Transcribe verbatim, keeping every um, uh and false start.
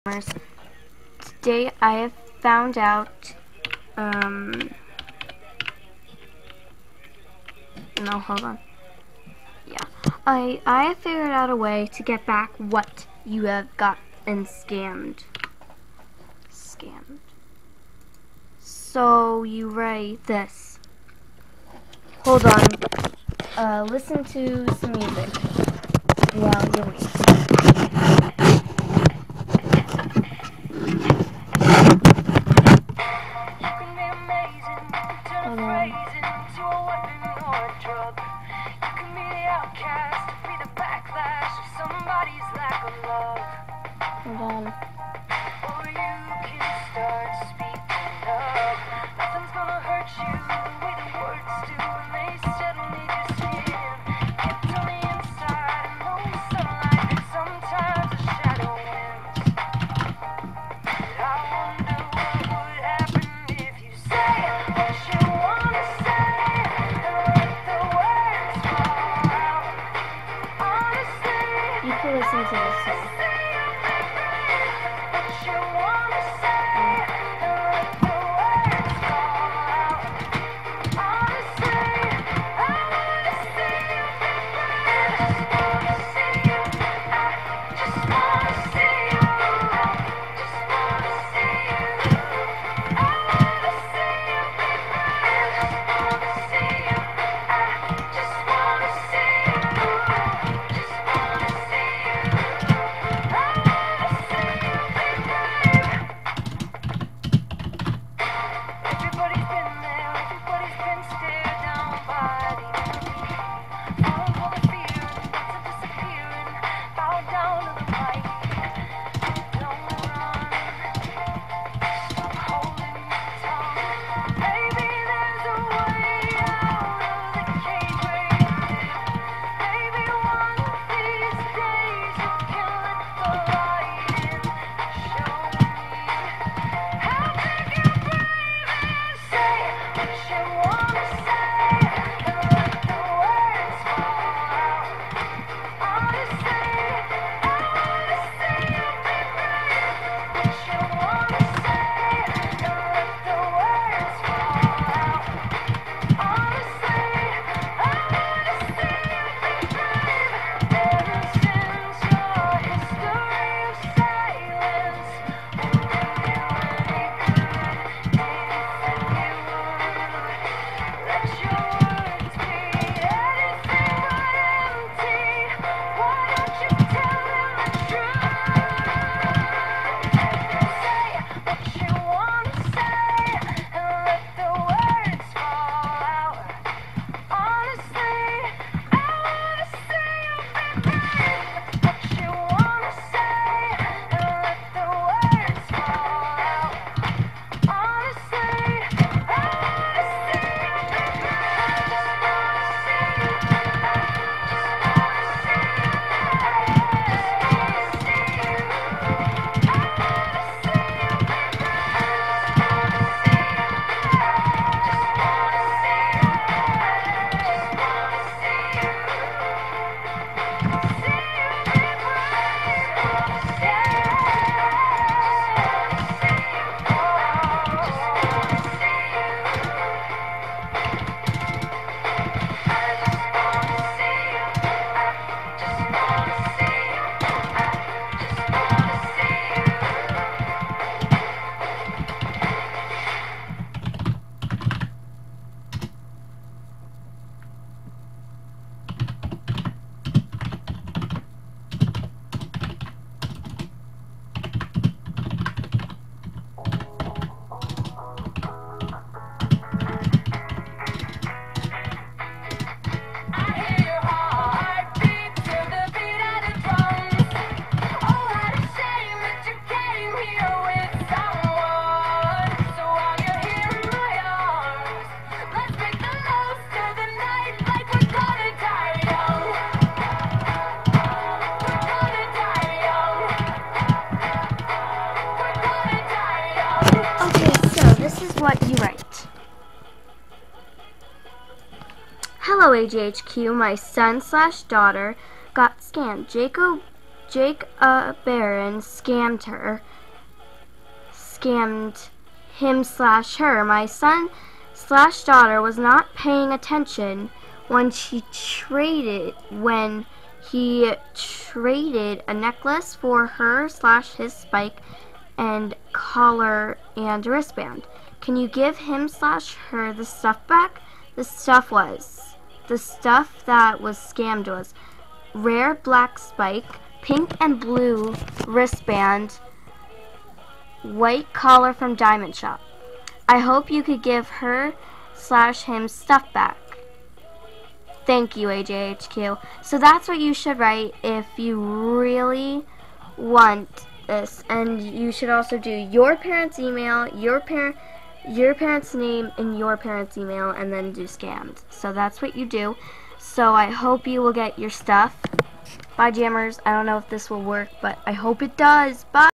Today I have found out, um, no, hold on, yeah, I, I have figured out a way to get back what you have got and scammed, scammed, so you write this, hold on, uh, listen to some music while you wait. Hold on. Or you can start speaking up. Nothing's gonna hurt you the way the words do when they settle near your skin. Kept on the inside and no sunlight, but sometimes a shadow wins. But I wonder what would happen if you say what you wanna say and let the words fall out. Honestly, you can listen to this song. What you write. Hello A G H Q, my son slash daughter got scammed. Jacob, Jake uh, Barron scammed her. scammed him slash her. My son slash daughter was not paying attention when she traded when he traded a necklace for her slash his spike and collar and wristband. Can you give him slash her the stuff back? The stuff was the stuff that was scammed was rare black spike, pink and blue wristband, white collar from Diamond Shop. I hope you could give her slash him stuff back. Thank you, A J H Q. So that's what you should write if you really want this. And you should also do your parents' email, your parent, your parents' name, and your parents' email, and then do scammed. So that's what you do. So I hope you will get your stuff. Bye, Jammers. I don't know if this will work, but I hope it does. Bye.